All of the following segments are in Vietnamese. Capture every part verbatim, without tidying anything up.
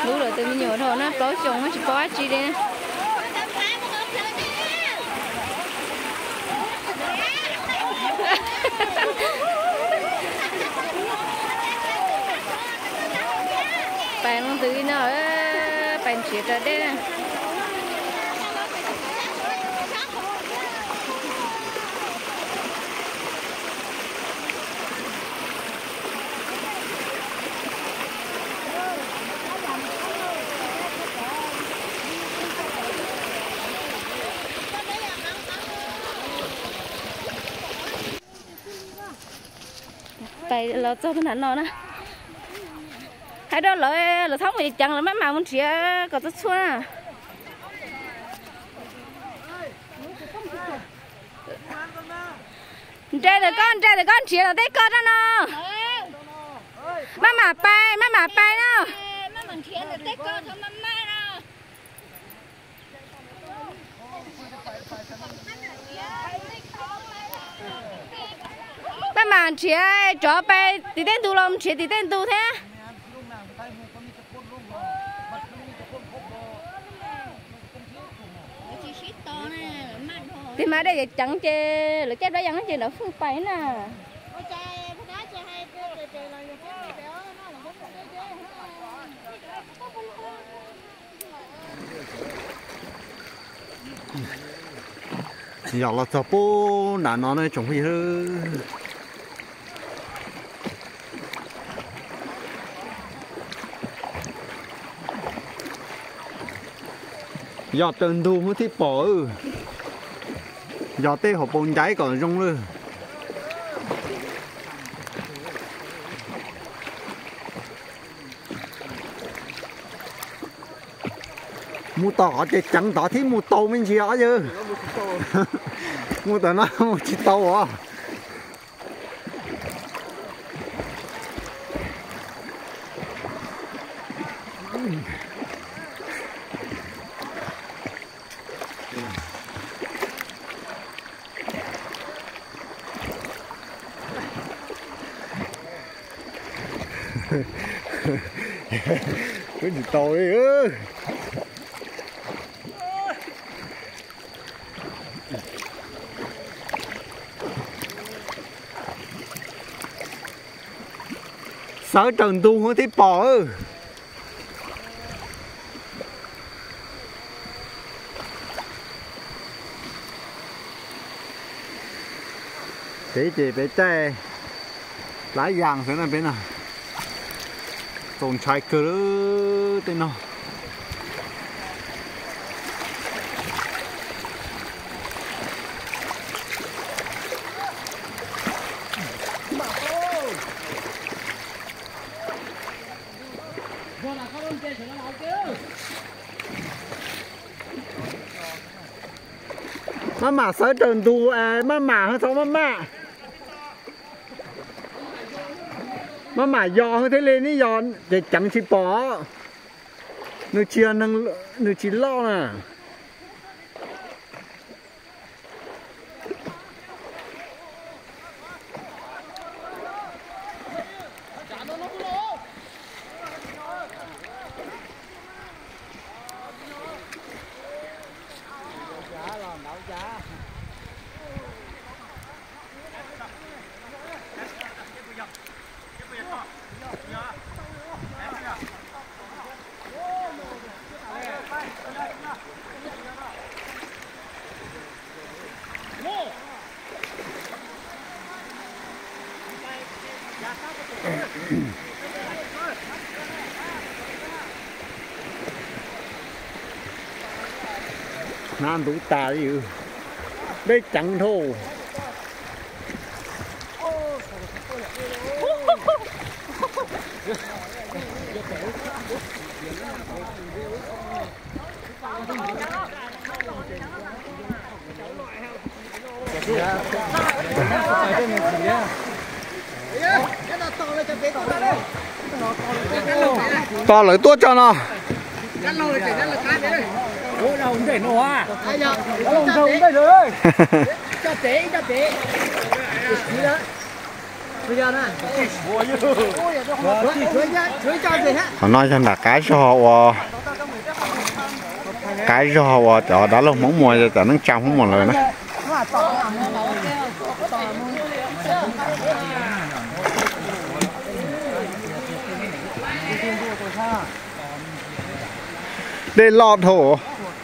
lú rồi từ mình nhiều thôi nó có chồng nó chỉ có chi đi bạn từ nó bạn chỉ ra đây tại là cho bên hắn nó nè hay đó là là thống thì chẳng là mấy mà muốn chia có rất xua à trai được con trai được con chia là đấy con đó nó má mà bay má mà bay nó má mình chia là đấy con thôi má má nó má mà chia cho bay thì đến tu lông chia thì đến tu thế thì mà đây chẳng chơi là cái đó chẳng chơi nó phương phải nè giờ là cho bố nãy nó này trồng gì hơn giờ từng thu mới thích bỏ giờ tê hộp bông cháy còn rung luôn mua tỏ chứ chẳng tỏ thì mua tàu mình gì đó chứ mua tao nó mua chỉ tàu à cái gì tàu đấy ư sợ trần tu không thấy bò ư thế chị bé trai lá vàng thế này bên nào trồng trái cơ tên nào má mà sợ trần tu à má mà hơn sao má mà má mà giò hơn thế lên đi giò để chẳng chỉ bỏ người chia năng người chỉ lo nè nam đủ ta gì đây chẳng thôi to lấy tốt cho nó ủa đâu không để nó à đâu không không để rồi cho té cho té đó họ nói rằng là cái cho cái cho cho đó là món mùa cho nó trong không một lời nữa để lọt thổ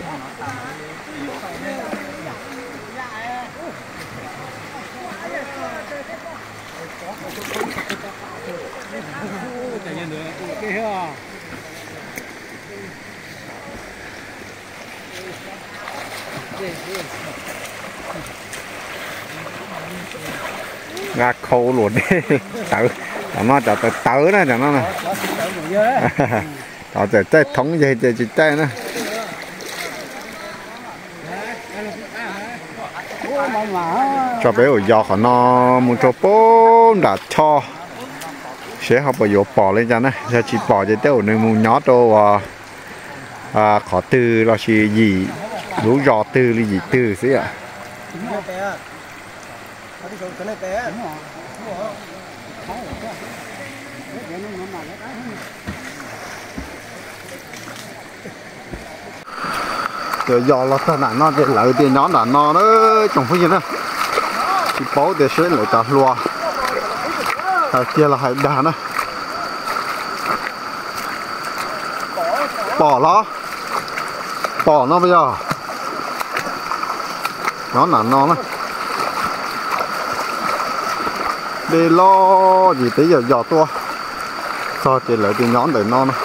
ra khâu luôn đi tự nó cho tự tử đó cho nó nè họ sẽ tới thống gì thì chỉ tới nữa cho bé ở giò họ nó muốn cho bốn đã cho sẽ học bao nhiêu bỏ lên cho nó sẽ chỉ bỏ cho tới ở nơi muốn nhót đâu à khó từ là chỉ gì lú giò từ là gì từ xí ạ rồi giò là sao nó để lợi tiền nó là nó nó trồng cái gì nữa chỉ bố để sấy lại cả lúa à kia là hải đàn á bỏ nó bỏ nó bây giờ nó là nó đó để lo gì tới giờ giò tua cho chỉ lợi tiền nhón để nó nó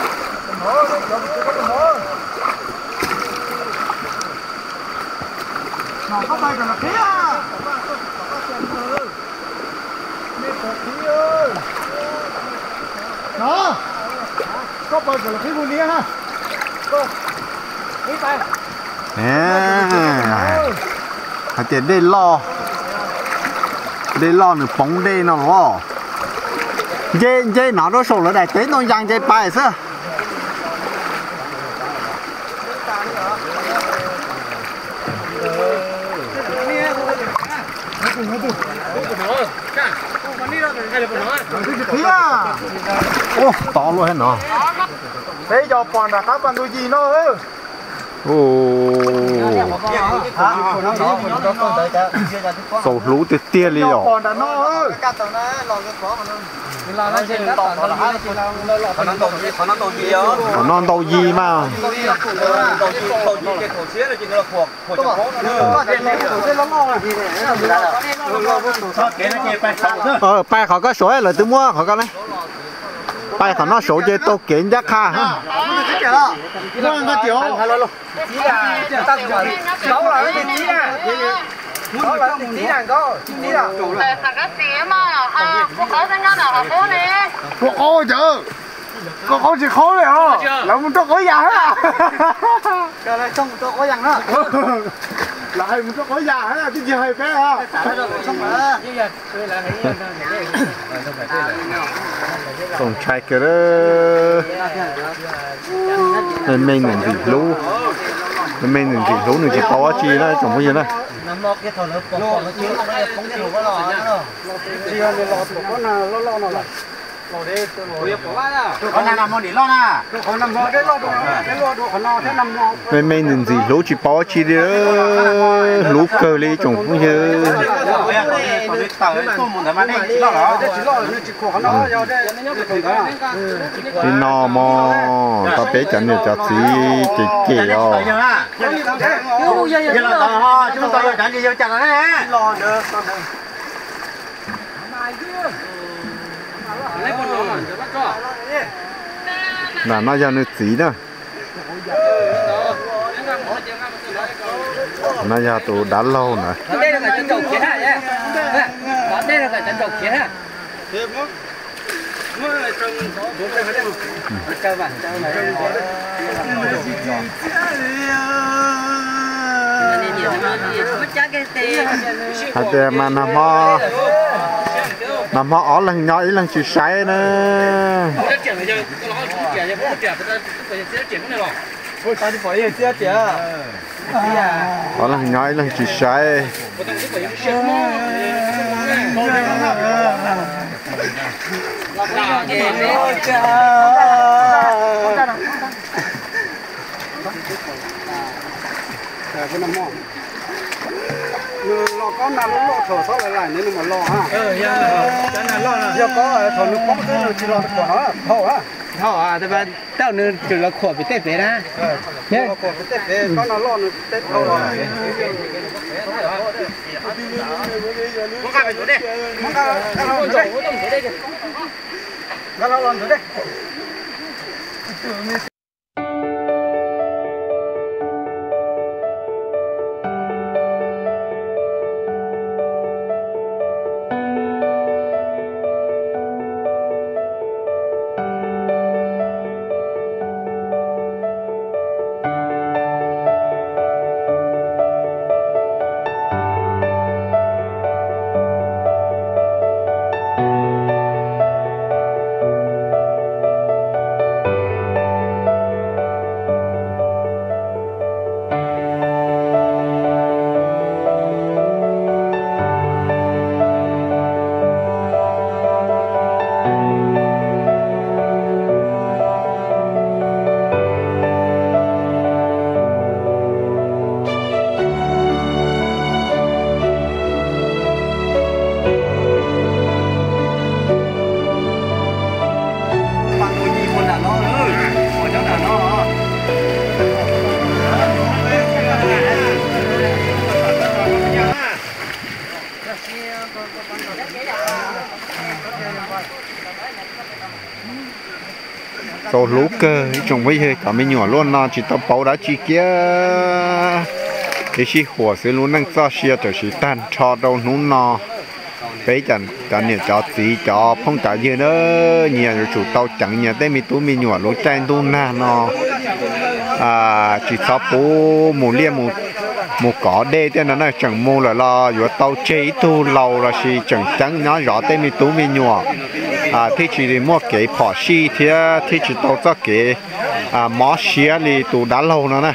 nó có bay còn là kia nó có bay còn là kia buồn đi ha nè hạt tiền đây lo đây lo nữa phóng đây nó lo dây dây nó nó sổ nó đại tế nó giang dây bay sao ô to luôn hết nó thế giờ còn là các bạn đôi gì nó ư sầu lú từ tia đi rồi còn non đầu gì mà ờ bay họ có sổ là tôi mua họ có đấy bay họ nó sổ chơi tôi kiện giá kha ha mua cái kiểu sáu là cái tí à sáu là cái tí là có tí là thằng cái xía mà à có khó sinh ra nào khó nè có khó chứ có khó chỉ khó này hả là muốn cho có già hết à cái này không cho có già nữa lại muốn cho có già hết à cái gì hay phép hả còn trai kia đó nên mình mình thì lú nên mình mình thì lú mình chỉ to chi đó chẳng có gì đó mình mình mình thì lú chỉ to chi đó lú cơ li chẳng có gì đi nò mò tao bé chẳng được cho gì chỉ kì ô là nó ra nước gì nữa nó ra tụ đã lâu nè đây là cái chân đầu kiến hả nhé đây là cái chân đầu kiến hả hạt tiền mà nằm ho nằm ho ở lần nhỏ ý lần chỉ say nữa ở lần nhỏ ý lần chỉ say cái năm mò lo có năm lo thở sót lại lại nên mà lo ha ờ giờ cho nên lo là giờ có thở nước có cái nó chỉ lo của nó thổ á thọ à thì bạn tao nữa chỉ là khổ bị tết về na nhé của cái tết về có nó lo nó tết thổ rồi muốn cái gì đấy muốn cái cái lo rồi cái lo rồi đấy Tô lú cơ trồng với hơi cả mấy nhỏ luôn nó chỉ tao bảo đã chi kia cái chi火是luôn năng cho xe trở chỉ tan cho đâu nú nó bây giờ cả nhiều cho gì cho phong trả gì nữa nhiều chủ tàu chẳng nhiều đây mi tú mi nhỏ luôn tranh tu na nó à chỉ sao bố một liêm một một cỏ đê thế nó chẳng mua là lo vừa tàu chế tu lâu là chỉ chẳng chẳng nó rõ đây mi tú mi nhỏ à thì chỉ đi mua cái phỏ xi thì thì chỉ tàu cho cái à mỏ xía thì tụ đã lâu nữa nè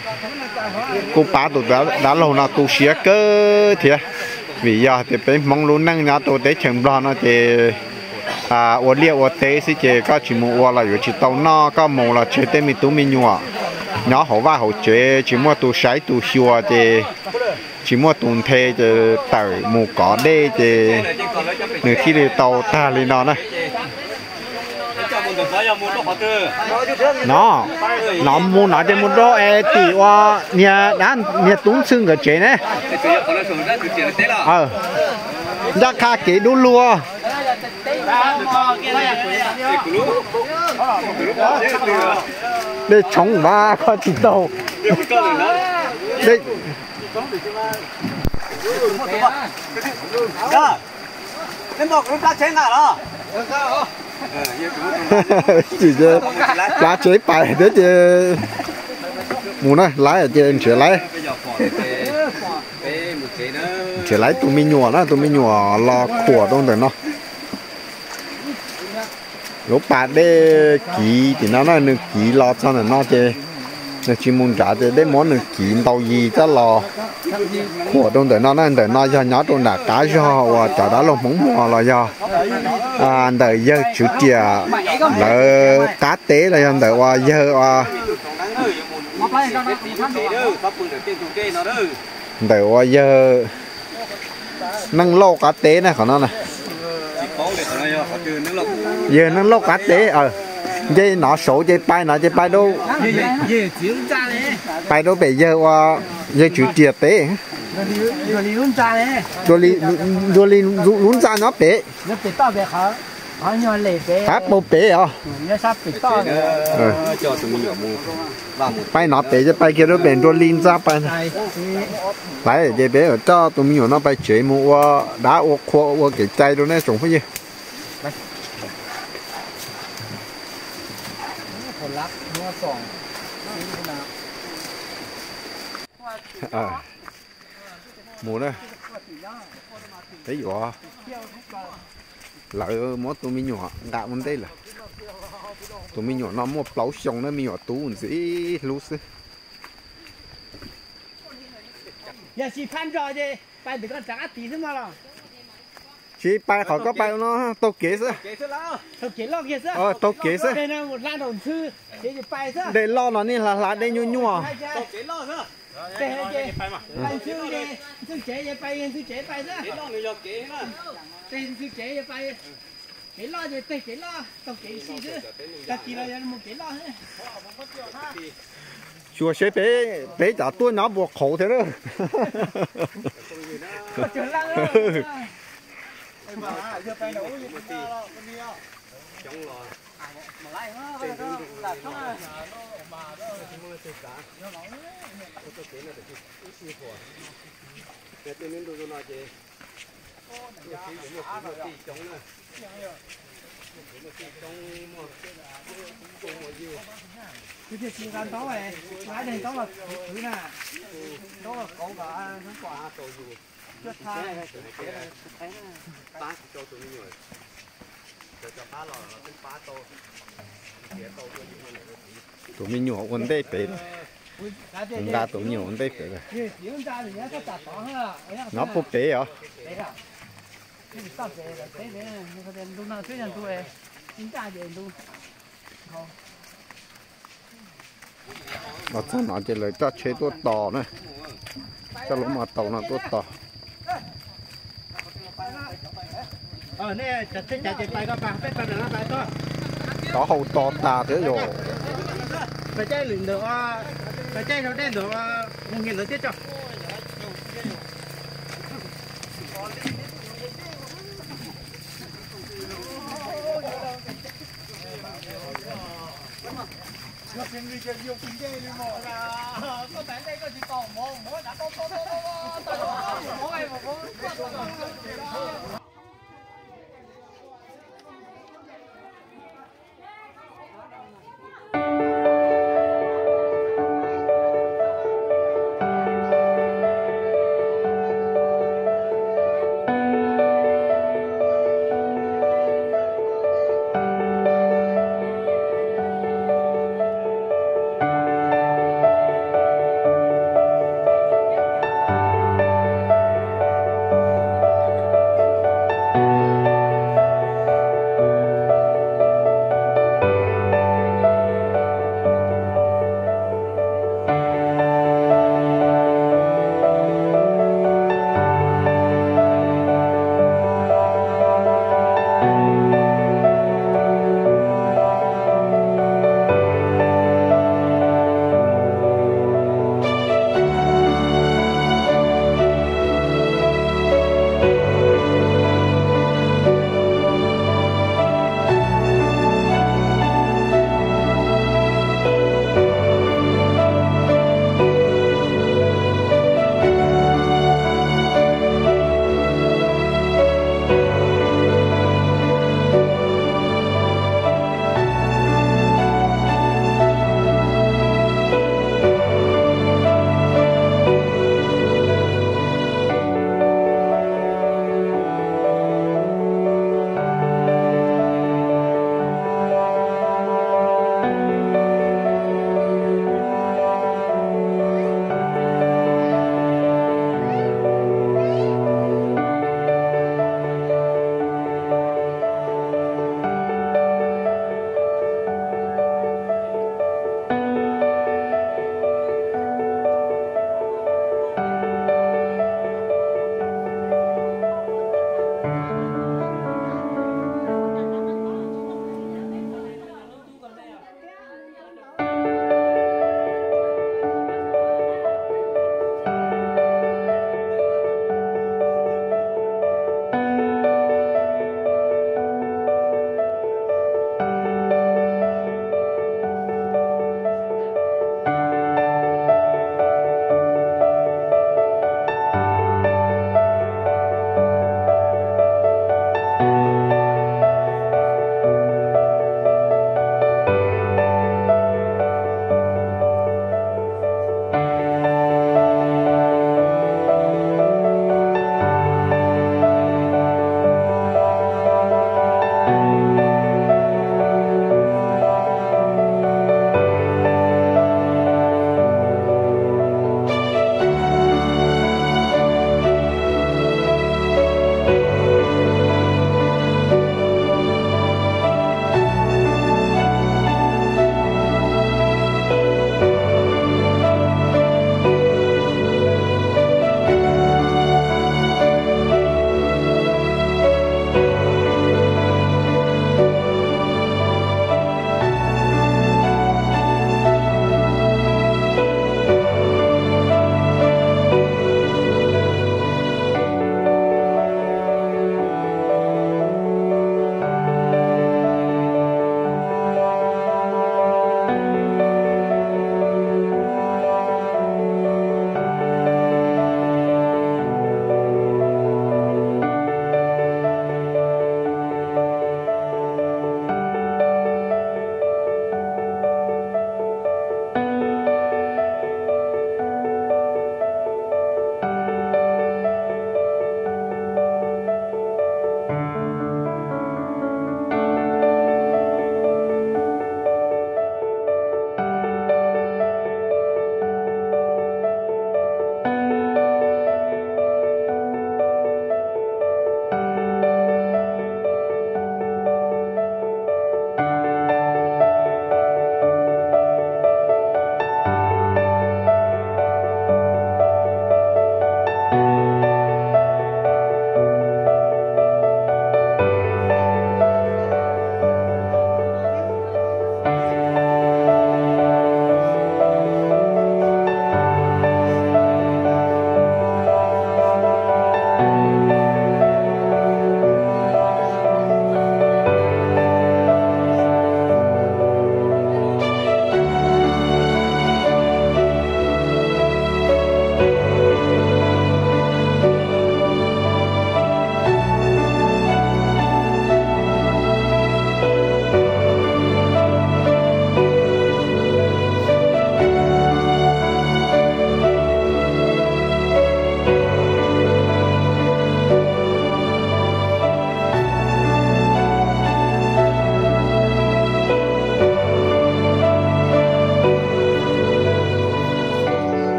cô bà tụ đã đã lâu nó tụ xía cơ thì vì giờ thì phải mong luôn năng nhà tụ để chẳng lo nó thì à ở liệu ở tế thì chỉ có chỉ mua là chỉ tàu nó có mua là chỉ tên mi tú mi nhỏ nhỏ hậu va hậu chế chỉ mua tụ sấy tụ xua thì chỉ mua tuần thê thì tàu mù cỏ đê thì nửa khi thì tàu ta lên nó này nó nó mua nó thì mua đó e tỷ wa nhà đàn nhà túng xương cái chế này ờ giá cả cái đu lúa để chống ba có chỉ tàu đây nênบอกลูกค้าเช็งอ่ะเหรอ chỉ cho lá chế bài để cho mù này lái ở trên sửa lái sửa lái tụi mình nhỏ đó tụi mình nhỏ lo khổ đông rồi nó lúc bà để kỹ thì nó nói được kỹ lo cho nó nó chơi nó chỉ muốn trả thì để món được kỹ tàu gì cho lo của đông rồi nó nó để nó cho nhỏ đông đã cá cho và trả đó lồng móng mò là do à đời giờ chủ tiệm là cá tế là do đời và giờ và đời và giờ nâng lô cá tế này của nó này giờ nâng lô cá tế ờ dây nó số dây bay nó dây bay đâu bay đâu bây giờ qua dây chủ tiệm tế rồi đi luôn ra đấy rồi đi rồi đi luôn ra nó bể nó bể to bể khó khó nhau lệ bể hát bộ bể à nó sắp bể to cho tụi mình mua bay nó bể cho bay kia nó bể rồi lên ra bay lại để bể ở cho tụi mình nó bay chế mua đá ô khô ô cái chai đó này trồng cái gì à mùa này thấy rõ lại món tụi mình nhỏ gạo bên đây là tụi mình nhỏ nó mua plau xong nó mình nhỏ tú một gì lú xí giờ chỉ phan trò gì phải được con trả tí thế mà rồi chỉ bay họ có bay nó tàu kế chứ tàu kế lo kia ờ tàu kế chứ đây là một lan đồng sư chế chỉ bay chứ để lo nó nên là lá đây nhu nhu à tàu kế lo chứ đây là chế anh sư chế sư chế chế bay sư chế bay chứ kế lo người lo kế hết tên sư chế chế bay kế lo chế tên kế lo tàu kế gì chứ ta chỉ là một kế lo thôi chùa sẽ bé bé trả tôi nó buộc khổ thế đó cái việc gì gan đó này lái này đó là thứ nè đó là có cả những quả tổ dù chất thai ba cho tụi mình rồi cho cho ba lò là tính ba tô kia tô cho những người tụi mình nhỏ con đây bé ra tụi nhỏ con đây bé nó bốc bé à nó cho nó chỉ lấy cho chếตัวต่อnữa cho lũ mà tàu nóตัวต่อ ờ nè chặt chặt chặt bay đó ba bé ba nó bay to có hậu to ta thế rồi phải chơi luyện được phải chơi nó đen được một nghìn nữa tiếp cho nóเป็นมีเกี่ยวกับเรื่องนี้หมดนะก็แต่ได้ก็ติดต่อมองมองนะต้องต้องต้องต้องมองไอ้มอง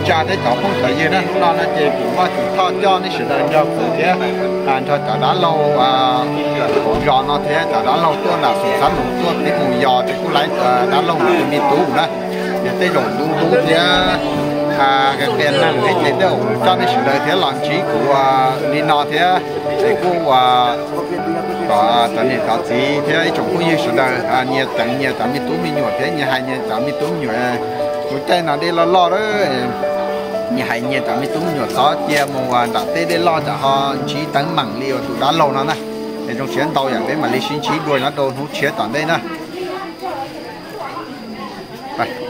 cha đấy cháu không tới gì nữa nó là chỉ cũng có chỉ thọ cho nó sự đời cho phụ thế à cho cháu đã lâu à cũng giò nó thế cháu đã lâu tôi là sủng sắn lủng tôi tí mù giò thì cũng lấy đã lâu thì mi tú đó thì tới rồi tú tú thế à cái cái năng cái chế độ cho nó sự đời thế làm chỉ của đi nó thế thì cũng à có tận này có gì thế chúng cũng như sự đời à nhiều tận nhiều tận mi tú mi nhồi thế nhiều hai nhiều tận mi tú nhồi một cái nào đi lo lo đó nhà hay nhà tao mới tung nhựa gió chia một đặt tê để lo cho họ chỉ tấn mảng liều tụi đã lâu nó nè để trong chiến tàuอย่างđấy mà lý sinh trí đuổi nó đồ hút chế toàn đây nè.